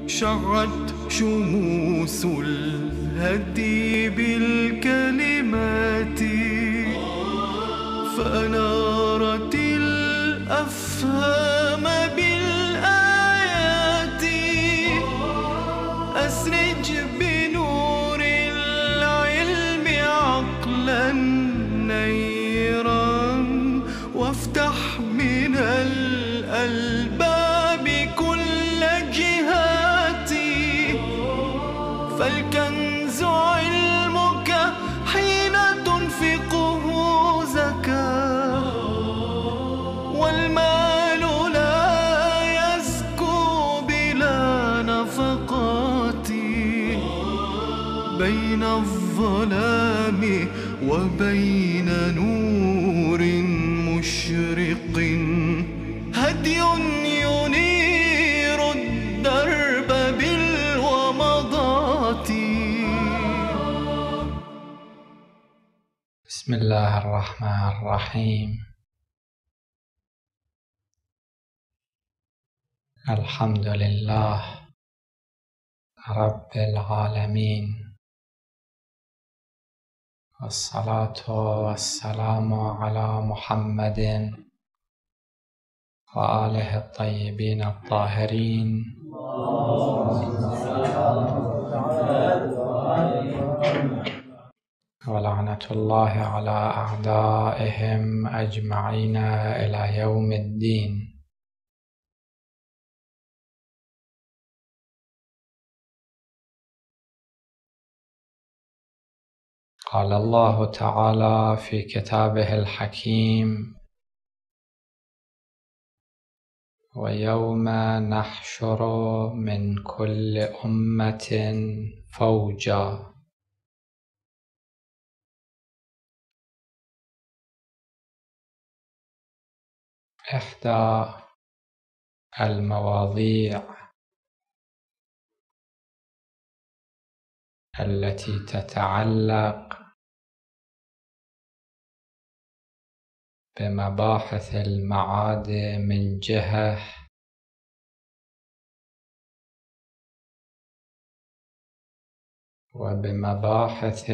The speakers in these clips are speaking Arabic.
شعت شموس الهدي بالكلمات فأنارت الأفهام بالآيات. أسرج بنور العلم عقلا نيرا وافتح من الألباب كل جهاتي. فالكنز علمك حين تنفقه زكاة، والمال لا يزكو بلا نفقات. بين الظلام وبين نور مشرق هدي ينير الدرب بالومضات. بسم الله الرحمن الرحيم. الحمد لله رب العالمين، والصلاة والسلام على محمد وآله الطيبين الطاهرين، ولعنة الله على أعدائهم أجمعين إلى يوم الدين. قال الله تعالى في كتابه الحكيم: ويوم نحشر من كل أمة فوجا. إحدى المواضيع التي تتعلق بمباحث المعاد من جهة، وبمباحث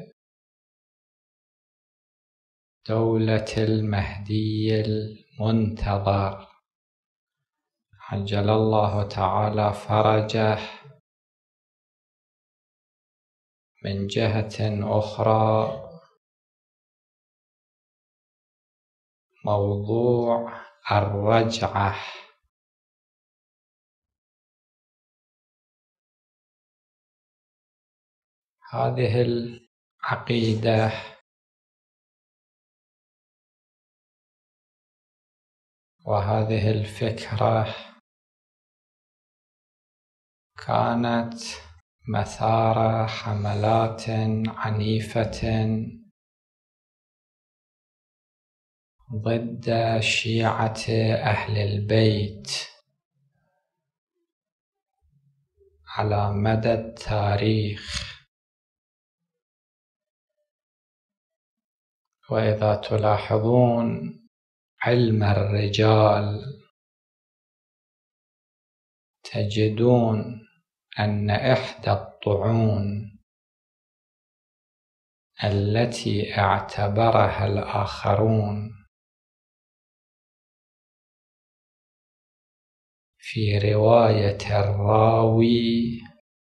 دولة المهدي المنتظر عجل الله تعالى فرجه، من جهة أخرى موضوع الرجعة. هذه العقيدة وهذه الفكرة كانت مثار حملات عنيفة ضد شيعة أهل البيت على مدى التاريخ. وإذا تلاحظون علم الرجال تجدون أن إحدى الطعون التي اعتبرها الآخرون في رواية الراوي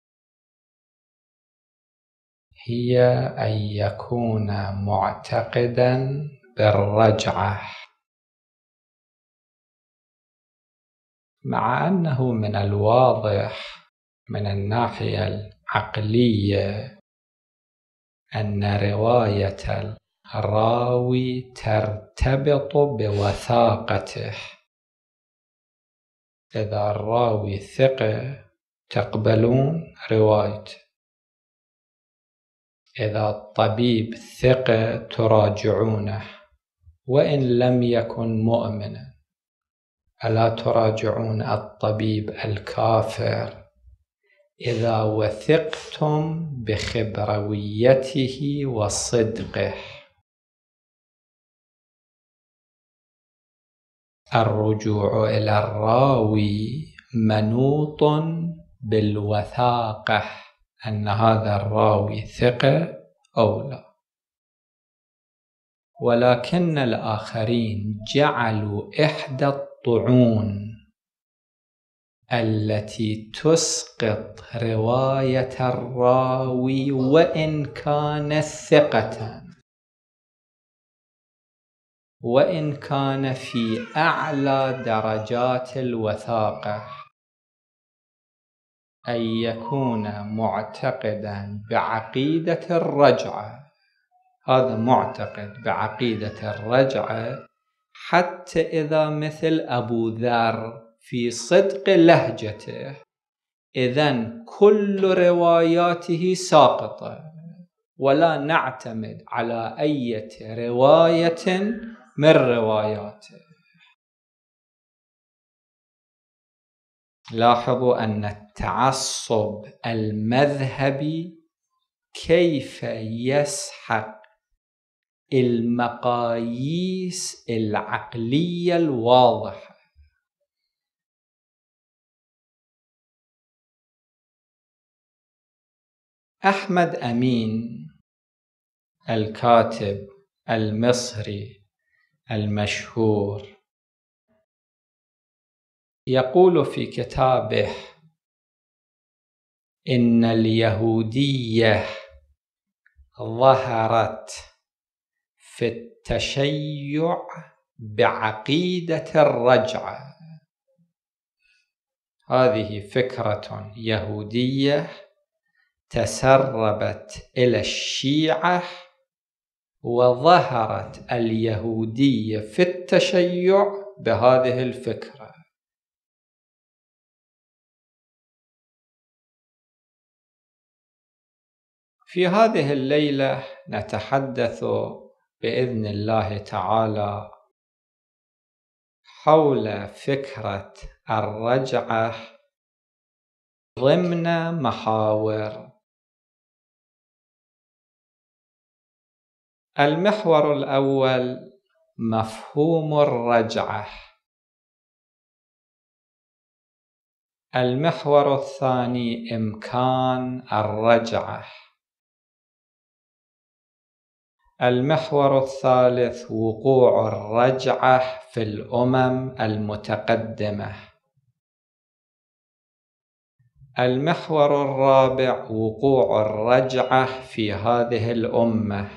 هي أن يكون معتقدا بالرجعة، مع أنه من الواضح من الناحية العقلية أن رواية الراوي ترتبط بوثاقته. إذا الراوي ثقة تقبلون روايته، إذا الطبيب ثقة تراجعونه وإن لم يكن مؤمنا. ألا تراجعون الطبيب الكافر إذا وثقتم بخبرويته وصدقه؟ الرجوع إلى الراوي منوط بالوثاقة أن هذا الراوي ثقة أو لا، ولكن الآخرين جعلوا إحدى الطعون التي تسقط رواية الراوي وإن كان ثقة، وإن كان في أعلى درجات الوثاقة، أن يكون معتقدا بعقيدة الرجعة. هذا معتقد بعقيدة الرجعة حتى إذا مثل أبو ذر في صدق لهجته، إذن كل رواياته ساقطة، ولا نعتمد على أي رواية من رواياته. لاحظوا أن التعصب المذهبي كيف يسحق المقاييس العقلية الواضحة. أحمد أمين الكاتب المصري المشهور يقول في كتابه: إن اليهودية ظهرت في التشيع بعقيدة الرجعة. هذه فكرة يهودية تسربت إلى الشيعة، وظهرت اليهودية في التشيع بهذه الفكرة. في هذه الليلة نتحدث بإذن الله تعالى حول فكرة الرجعة ضمن محاور. المحور الأول مفهوم الرجعة. المحور الثاني إمكان الرجعة. المحور الثالث وقوع الرجعة في الأمم المتقدمة. المحور الرابع وقوع الرجعة في هذه الأمة.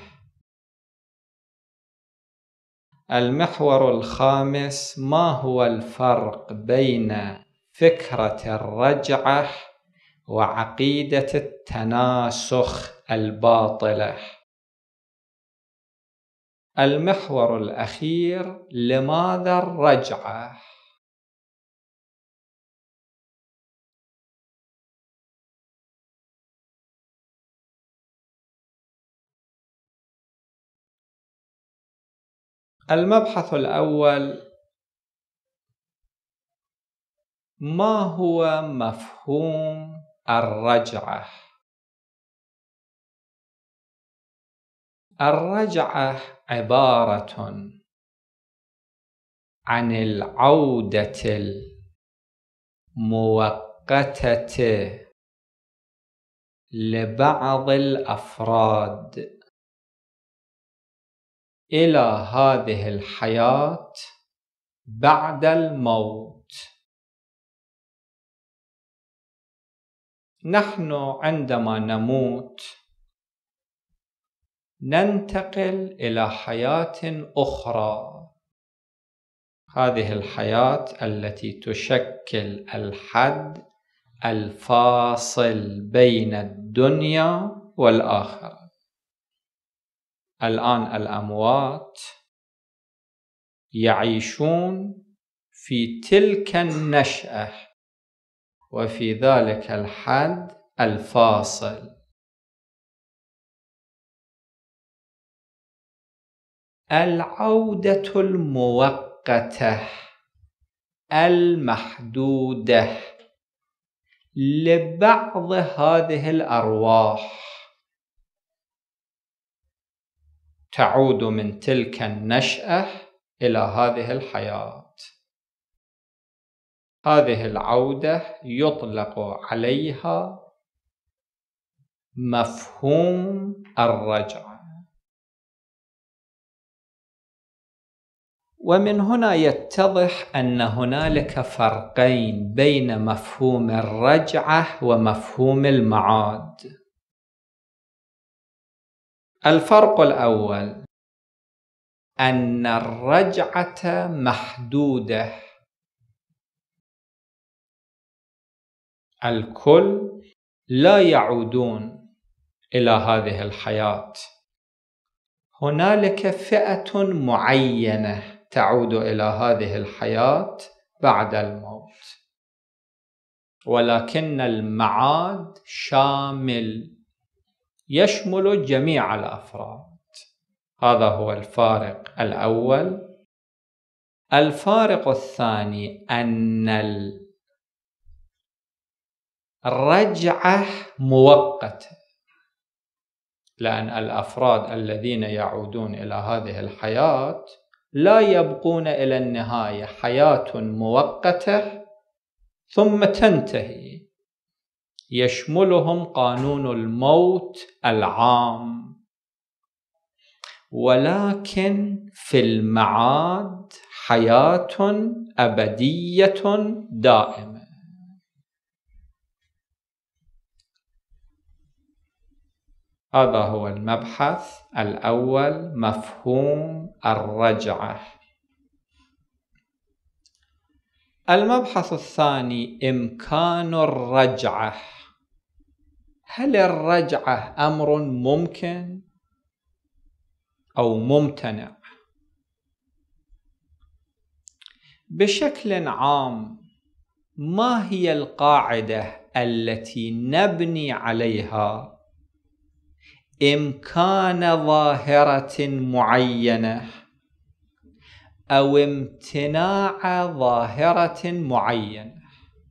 المحور الخامس ما هو الفرق بين فكرة الرجعة وعقيدة التناسخ الباطلة. المحور الأخير لماذا الرجعة؟ المبحث الأول: ما هو مفهوم الرجعة؟ الرجعة عبارة عن العودة المؤقتة لبعض الأفراد إلى هذه الحياة بعد الموت. نحن عندما نموت ننتقل إلى حياة أخرى. هذه الحياة التي تشكل الحد الفاصل بين الدنيا والآخرة. الآن الأموات يعيشون في تلك النشأة وفي ذلك الحد الفاصل. العودة المؤقتة المحدودة لبعض هذه الأرواح تعود من تلك النشأة إلى هذه الحياة. هذه العودة يطلق عليها مفهوم الرجعة. ومن هنا يتضح أن هنالك فرقين بين مفهوم الرجعة ومفهوم المعاد. الفرق الأول أن الرجعة محدودة، الكل لا يعودون إلى هذه الحياة، هنالك فئة معينة تعود إلى هذه الحياة بعد الموت، ولكن المعاد شامل يشمل جميع الأفراد. هذا هو الفارق الأول. الفارق الثاني أن الرجعة مؤقتة، لأن الأفراد الذين يعودون إلى هذه الحياة لا يبقون إلى النهاية، حياة مؤقتة ثم تنتهي، يشملهم قانون الموت العام. ولكن في المعاد حياة أبدية دائمة. هذا هو المبحث الأول، مفهوم الرجعة. المبحث الثاني إمكان الرجعة. هل الرجعة أمر ممكن أو ممتنع؟ بشكل عام، ما هي القاعدة التي نبني عليها إمكان ظاهرة معينة أو امتناع ظاهرة معينة؟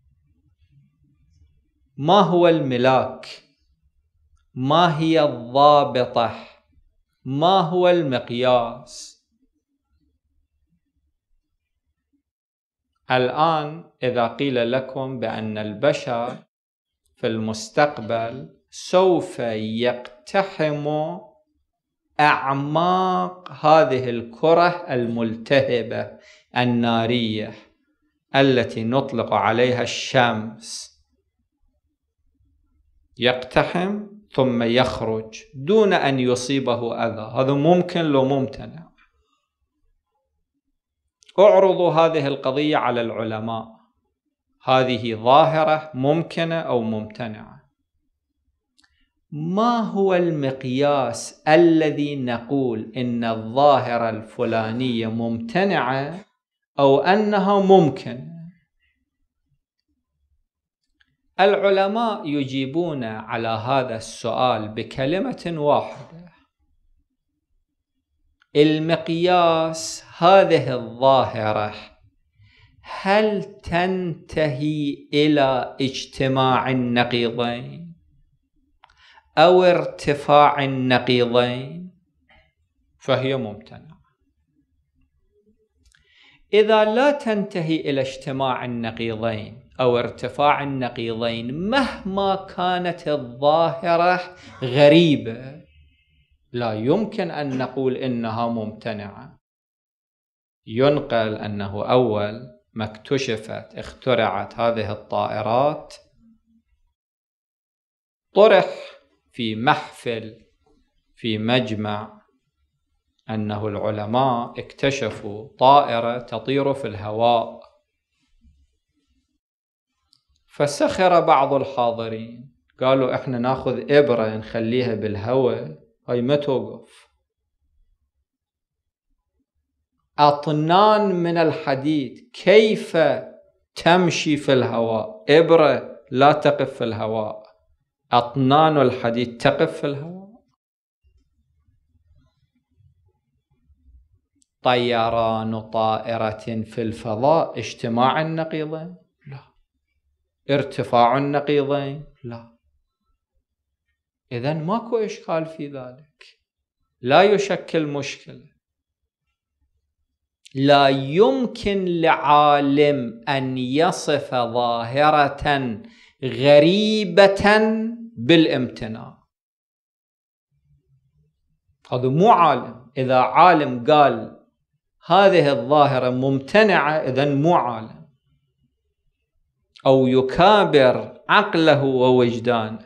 ما هو الملاك؟ ما هي الضابطة؟ ما هو المقياس؟ الآن إذا قيل لكم بأن البشر في المستقبل سوف يقتحم أعماق هذه الكرة الملتهبة النارية التي نطلق عليها الشمس، يقتحم ثم يخرج دون أن يصيبه أذى، هذا ممكن لو ممتنع؟ اعرضوا هذه القضية على العلماء، هذه ظاهرة ممكنة أو ممتنعة؟ ما هو المقياس الذي نقول إن الظاهرة الفلانية ممتنعة أو أنها ممكنة؟ العلماء يجيبون على هذا السؤال بكلمة واحدة: المقياس هذه الظاهرة هل تنتهي إلى اجتماع النقيضين أو ارتفاع النقيضين فهي ممتنعة. إذا لا تنتهي إلى اجتماع النقيضين أو ارتفاع النقيضين مهما كانت الظاهرة غريبة، لا يمكن أن نقول إنها ممتنعة. ينقل أنه أول ما اخترعت هذه الطائرات، طرح في محفل في مجمع أنه العلماء اكتشفوا طائرة تطير في الهواء، فسخر بعض الحاضرين، قالوا إحنا ناخذ إبرة نخليها بالهواء هاي ما توقف، أطنان من الحديد كيف تمشي في الهواء؟ إبرة لا تقف في الهواء، أطنان الحديد تقف في الهواء. طيران طائرة في الفضاء اجتماع النقيضين؟ لا. ارتفاع النقيضين؟ لا. إذن ماكو إشكال في ذلك، لا يشكل مشكلة. لا يمكن لعالم أن يصف ظاهرة غريبة بالامتناع. هذا مو عالم. إذا عالم قال هذه الظاهرة ممتنعة إذن مو عالم، أو يكابر عقله ووجدانه.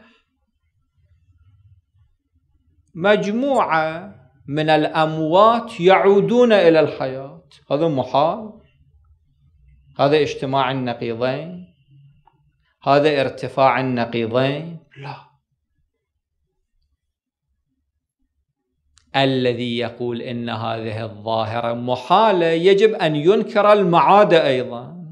مجموعة من الأموات يعودون إلى الحياة، هذا محال؟ هذا اجتماع النقيضين؟ هذا ارتفاع النقيضين؟ لا. الذي يقول إن هذه الظاهرة محالة يجب أن ينكر المعاد أيضا،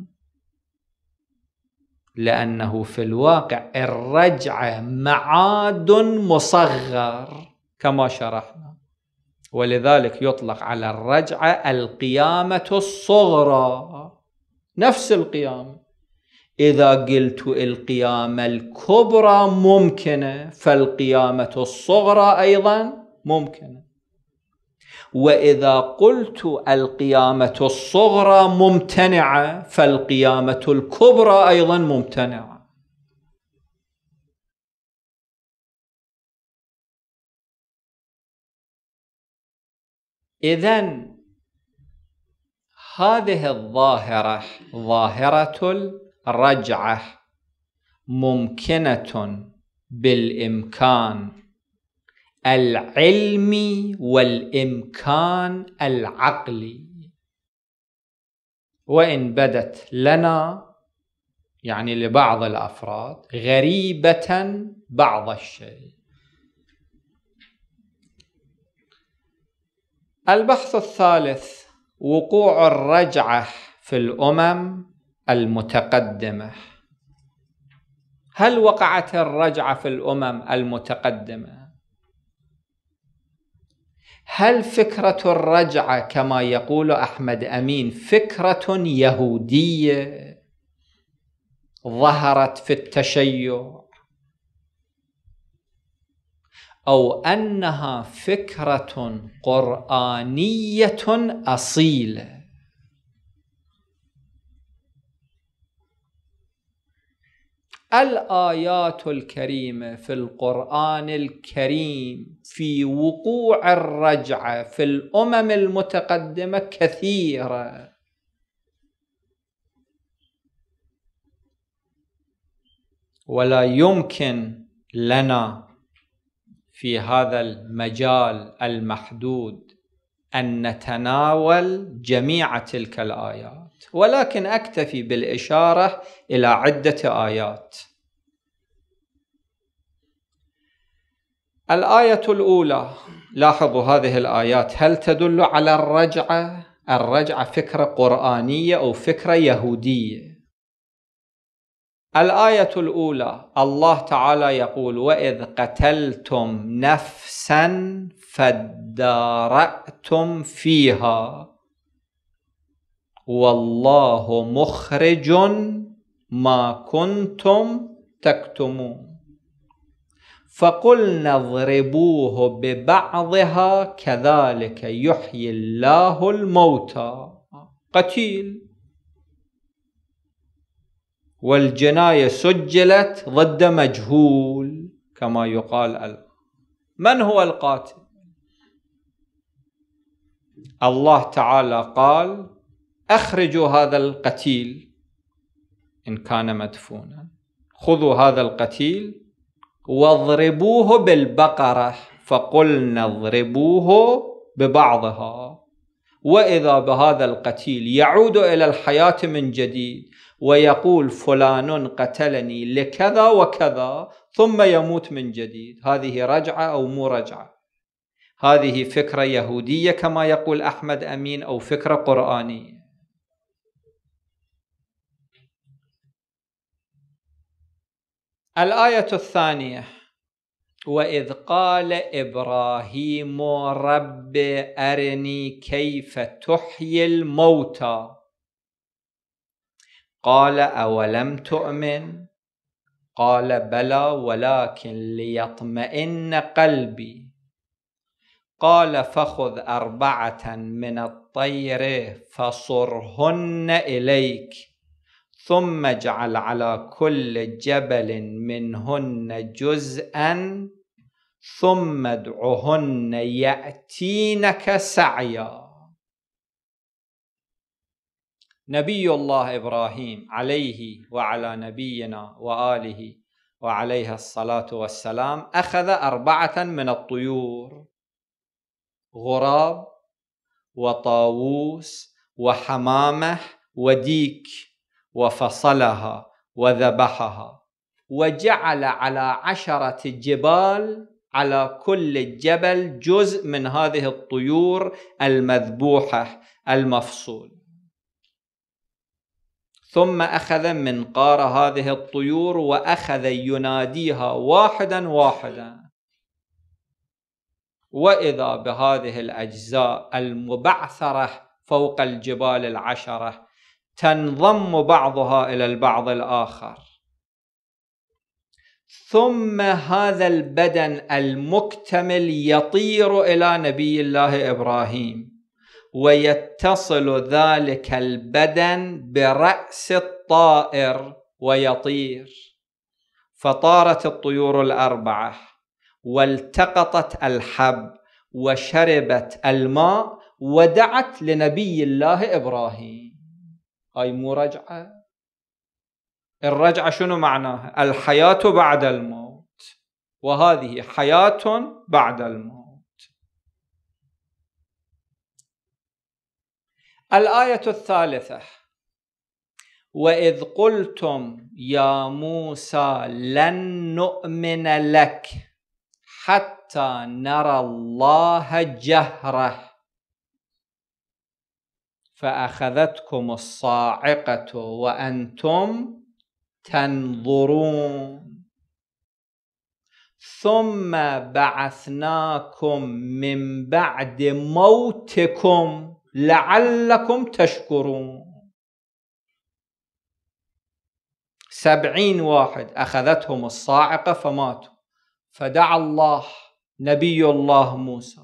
لأنه في الواقع الرجعة معاد مصغر كما شرحنا، ولذلك يطلق على الرجعة القيامة الصغرى، نفس القيامة. إذا قلت القيامة الكبرى ممكنة فالقيامة الصغرى أيضا ممكنة، وإذا قلت القيامة الصغرى ممتنعة فالقيامة الكبرى أيضا ممتنعة. إذن هذه الظاهرة، ظاهرة الرجعة، ممكنة بالإمكان العلمي والإمكان العقلي، وإن بدت لنا يعني لبعض الأفراد غريبة بعض الشيء. البحث الثالث: وقوع الرجعة في الأمم المتقدمة. هل وقعت الرجعة في الأمم المتقدمة؟ هل فكرة الرجعة كما يقول أحمد أمين فكرة يهودية ظهرت في التشيع، أو أنها فكرة قرآنية أصيلة؟ الآيات الكريمة في القرآن الكريم في وقوع الرجعة في الأمم المتقدمة كثيرة، ولا يمكن لنا في هذا المجال المحدود أن نتناول جميع تلك الآيات، ولكن أكتفي بالإشارة إلى عدة آيات. الآية الأولى، لاحظوا هذه الآيات هل تدل على الرجعة؟ الرجعة فكرة قرآنية أو فكرة يهودية؟ الآية الأولى الله تعالى يقول: وإذ قتلتم نفسا فادارأتم فيها والله مخرج ما كنتم تكتمون فقلنا اضربوه ببعضها كذلك يحيي الله الموتى. قتيل، والجناية سجلت ضد مجهول كما يقال الآن. من هو القاتل؟ الله تعالى قال: أخرجوا هذا القتيل إن كان مدفونا، خذوا هذا القتيل واضربوه بالبقرة، فقلنا اضربوه ببعضها، وإذا بهذا القتيل يعود إلى الحياة من جديد ويقول فلان قتلني لكذا وكذا، ثم يموت من جديد. هذه رجعة أو مو رجعة؟ هذه فكرة يهودية كما يقول أحمد أمين أو فكرة قرآنية؟ الآية الثانية: وإذ قال إبراهيم رب أرني كيف تحيي الموتى قال أولم تؤمن قال بلى ولكن ليطمئن قلبي قال فخذ 4 من الطير فصرهن إليك ثم اجعل على كل جبل منهن جزءا ثم ادعهن يأتينك سعيا. نبي الله إبراهيم عليه وعلى نبينا وآله وعليها الصلاة والسلام أخذ 4 من الطيور: غراب وطاووس وحمامة وديك، وفصلها وذبحها، وجعل على 10 جبال على كل جبل جزء من هذه الطيور المذبوحة المفصول. ثم أخذ منقار هذه الطيور وأخذ يناديها واحدا واحدا، وإذا بهذه الأجزاء المبعثرة فوق الجبال 10 تنضم بعضها إلى البعض الآخر، ثم هذا البدن المكتمل يطير إلى نبي الله إبراهيم، ويتصل ذلك البدن برأس الطائر ويطير. فطارت الطيور 4 والتقطت الحب وشربت الماء ودعت لنبي الله إبراهيم. هاي مو رجعة؟ الرجعة شنو معناها؟ الحياة بعد الموت، وهذه حياة بعد الموت. الآية الثالثة: وإذ قلتم يا موسى لن نؤمن لك حتى نرى الله جهرة فأخذتكم الصاعقة وأنتم تنظرون ثم بعثناكم من بعد موتكم لعلكم تشكرون. 70 واحد أخذتهم الصاعقة فماتوا، فدعا الله نبي الله موسى: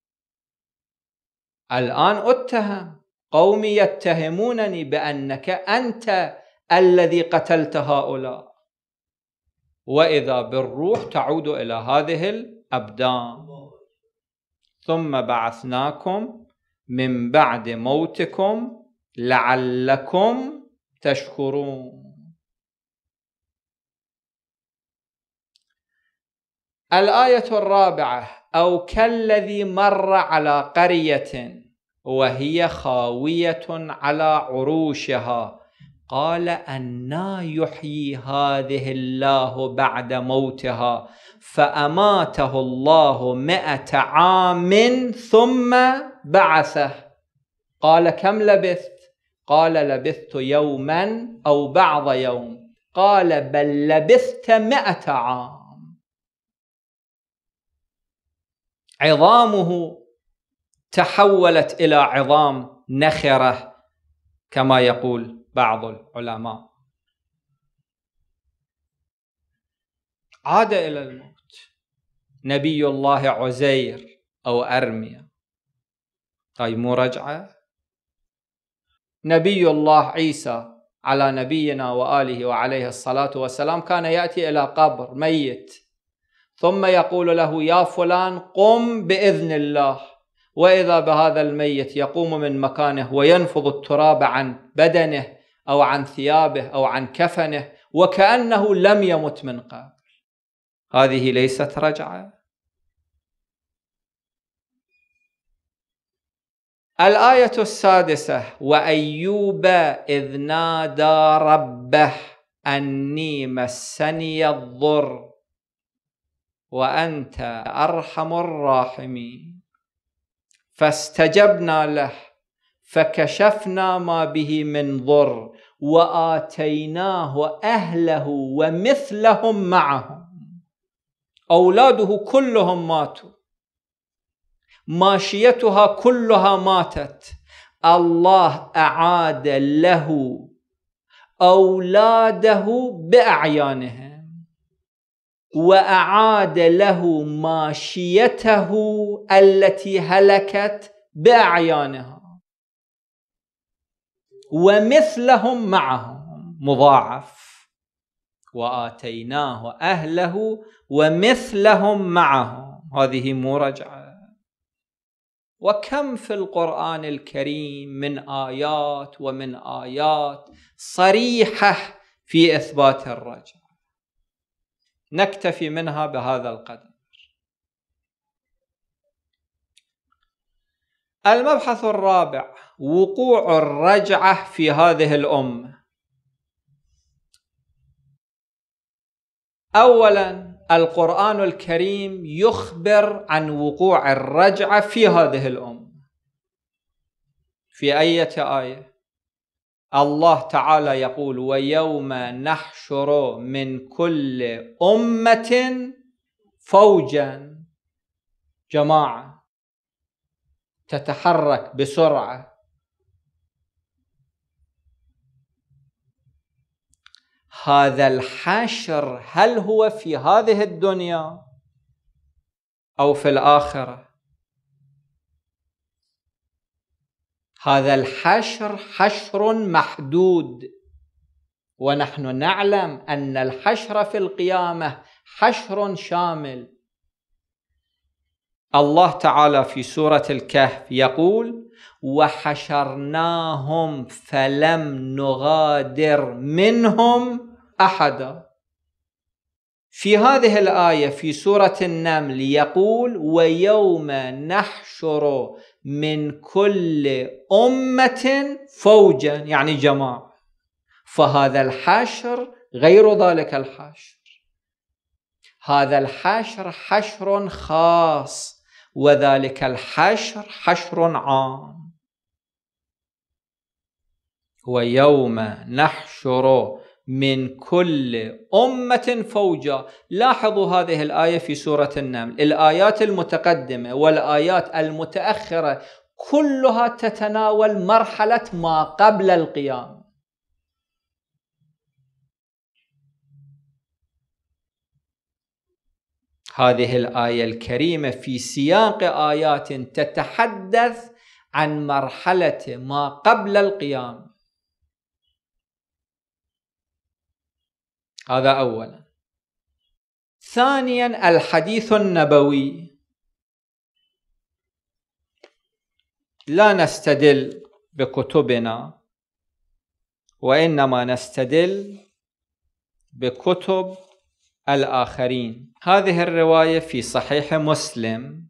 الآن أتهم، قومي يتهمونني بأنك أنت الذي قتلت هؤلاء، وإذا بالروح تعود إلى هذه الأبدان. ثم بعثناكم من بعد موتكم لعلكم تشكرون. الآية الرابعة: أو كالذي مر على قرية وهي خاوية على عروشها قال أنى يحيي هذه الله بعد موتها فأماته الله 100 عام ثم بعثه. قال كم لبثت؟ قال لبثت يوما أو بعض يوم. قال بل لبثت 100 عام. عظامه تحولت إلى عظام نخرة كما يقول بعض العلماء. عاد إلى الموت. نبي الله عزير أو أرميا، هاي مو رجعة؟ نبي الله عيسى على نبينا وآله وعليه الصلاة والسلام كان يأتي إلى قبر ميت ثم يقول له يا فلان قم بإذن الله، وإذا بهذا الميت يقوم من مكانه وينفض التراب عن بدنه أو عن ثيابه أو عن كفنه وكأنه لم يمت من قبل. هذه ليست رجعة. الآية السادسة: وأيوب إذ نادى ربه أني مسني الضر وأنت أرحم الراحمين فاستجبنا له فكشفنا ما به من ضر وآتيناه أهله ومثلهم معهم. أولاده كلهم ماتوا، ماشيتها كلها ماتت، الله أعاد له أولاده بأعيانهم وأعاد له ماشيته التي هلكت بأعيانها. ومثلهم معهم مضاعف، وآتيناه أهله ومثلهم معهم، هذه مو رجعة. وكم في القرآن الكريم من آيات ومن آيات صريحة في إثبات الرجعة. نكتفي منها بهذا القدر. المبحث الرابع: وقوع الرجعة في هذه الأمة. أولا، القرآن الكريم يخبر عن وقوع الرجعة في هذه الأمة. في أية آية؟ الله تعالى يقول: ويوم نحشر من كل أمة فوجا، جماعة تتحرك بسرعة. هذا الحشر هل هو في هذه الدنيا أو في الآخرة؟ هذا الحشر حشر محدود، ونحن نعلم أن الحشر في القيامة حشر شامل. الله تعالى في سورة الكهف يقول: وحشرناهم فلم نغادر منهم أحدا. في هذه الآية في سورة النمل يقول: ويوم نحشر من كل أمة فوجا، يعني جماعة. فهذا الحشر غير ذلك الحشر. هذا الحشر حشر خاص، وذلك الحشر حشر عام. ويوم نحشر من كل أمة فوجا. لاحظوا هذه الآية في سورة النمل. الآيات المتقدمة والآيات المتأخرة كلها تتناول مرحلة ما قبل القيامة. هذه الآية الكريمة في سياق آيات تتحدث عن مرحلة ما قبل القيامة. هذا أولا. ثانيا، الحديث النبوي. لا نستدل بكتبنا، وإنما نستدل بكتب الآخرين. هذه الرواية في صحيح مسلم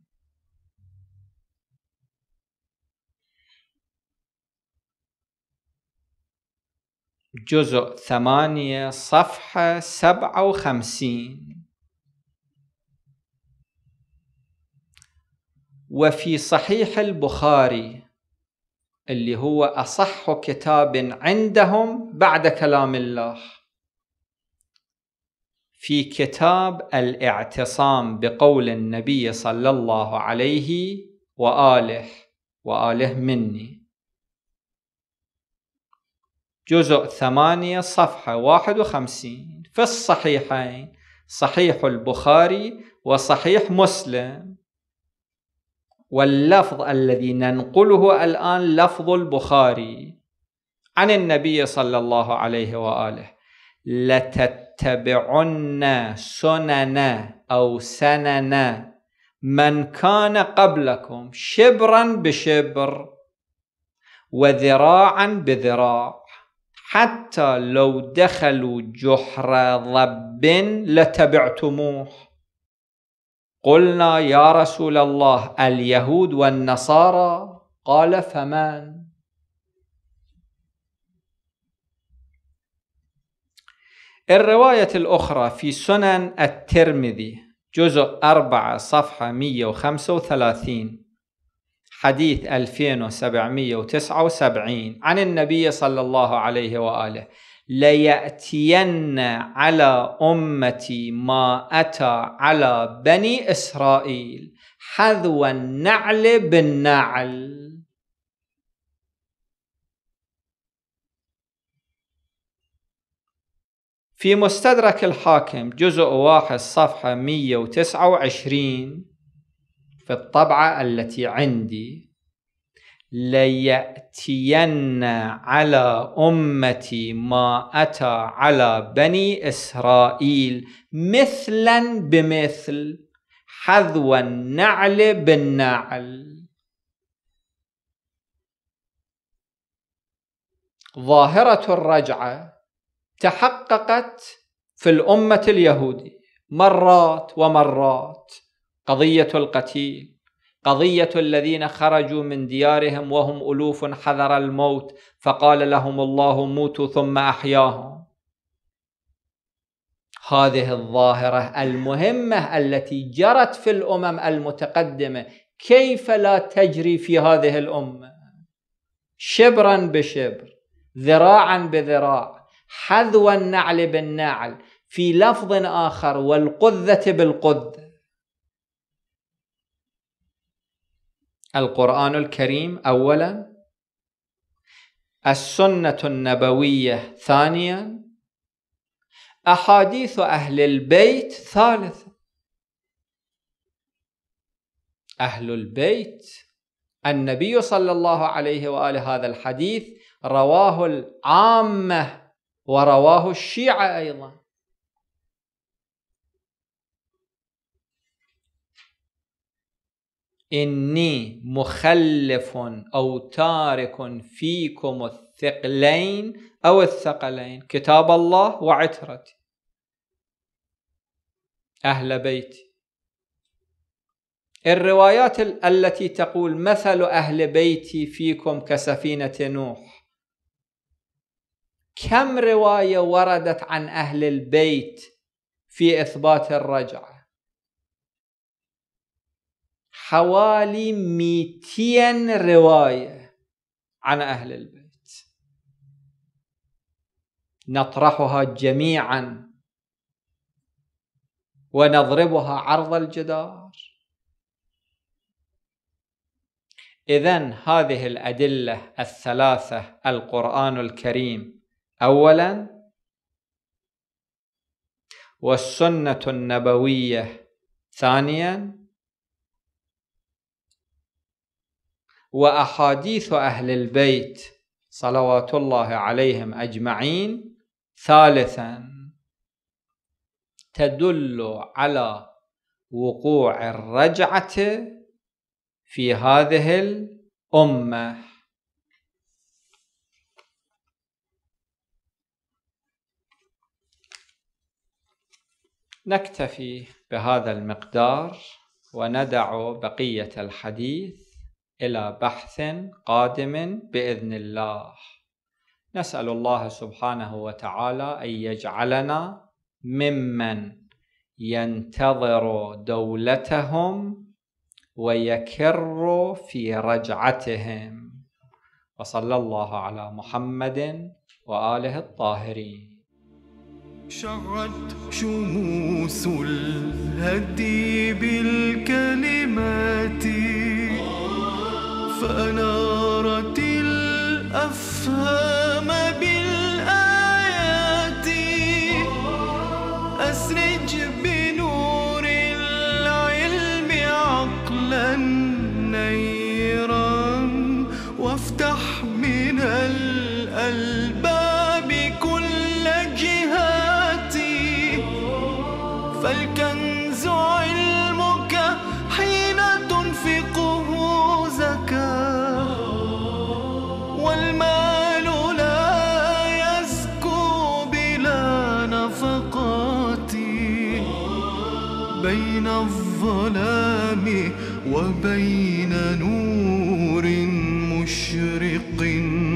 جزء 8 صفحة 57، وفي صحيح البخاري اللي هو أصح كتاب عندهم بعد كلام الله، في كتاب الاعتصام بقول النبي صلى الله عليه وآله مني، جزء 8 صفحة 51 في الصحيحين، صحيح البخاري وصحيح مسلم. واللفظ الذي ننقله الآن لفظ البخاري عن النبي صلى الله عليه وآله: لتتبعن سنن أو سنن من كان قبلكم شبرا بشبر وذراعا بذراع حتى لو دخلوا جحر ضب لتبعتموه. قلنا: يا رسول الله، اليهود والنصارى؟ قال: فمن؟ الرواية الأخرى في سنن الترمذي جزء 4 صفحة 135، حديث 2779 عن النبي صلى الله عليه وآله: ليأتين على أمتي ما أتى على بني إسرائيل حذو النعل بالنعل. في مستدرك الحاكم جزء 1 صفحة 129 في الطبعة التي عندي: ليأتين على أمتي ما أتى على بني إسرائيل مثلا بمثل حذو النعل بالنعل. ظاهرة الرجعة تحققت في الأمة اليهودية مرات ومرات، قضية القتيل، قضية الذين خرجوا من ديارهم وهم ألوف حذر الموت فقال لهم الله موتوا ثم أحياهم. هذه الظاهرة المهمة التي جرت في الأمم المتقدمة كيف لا تجري في هذه الأمة؟ شبرا بشبر، ذراعا بذراع، حذو النعل بالنعل، في لفظ آخر والقذة بالقذة. القرآن الكريم أولا، السنة النبوية ثانيا، أحاديث أهل البيت ثالثا. أهل البيت النبي صلى الله عليه وآله هذا الحديث رواه العامة ورواه الشيعة أيضا. إني مخلف أو تارك فيكم الثقلين أو الثقلين، كتاب الله وعترتي أهل بيتي. الروايات التي تقول مثل أهل بيتي فيكم كسفينة نوح، كم رواية وردت عن أهل البيت في إثبات الرجعة؟ حوالي 200 رواية عن أهل البيت، نطرحها جميعا ونضربها عرض الجدار. إذن هذه الأدلة الثلاثة، القرآن الكريم أولا، والسنة النبوية ثانيا، وأحاديث أهل البيت صلوات الله عليهم أجمعين ثالثا، تدل على وقوع الرجعة في هذه الأمة. نكتفي بهذا المقدار وندع بقية الحديث إلى بحث قادم بإذن الله. نسأل الله سبحانه وتعالى أن يجعلنا ممن ينتظر دولتهم ويكر في رجعتهم. وصلى الله على محمد وآله الطاهرين. شعت شموس الهدي بالكلمات فأنارت الأفهام بالآيات. أسرج بنور العلم عقلا نيرا وافتح من الألباب كل جهاتي. فالكنز علمك حين تنفقه زكاة، والمال لا يزكو بلا نفقات. بين الظلام وبين نور مشرق